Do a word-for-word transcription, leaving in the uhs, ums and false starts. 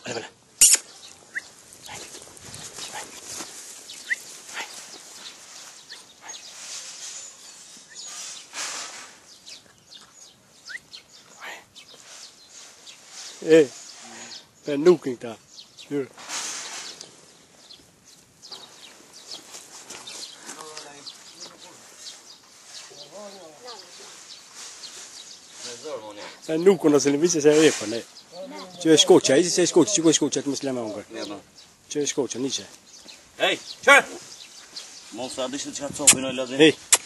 Vale, vale. Eh, ben nu ging da. Yürü. Ben nu kuna selle visse se ei pane. Se scoccia, ei se scoccia, ci puoi scoccia come slema onka. Se scoccia nice. Hey, kör! Monsa dışarı çıkart sohbeni öyle. Hey.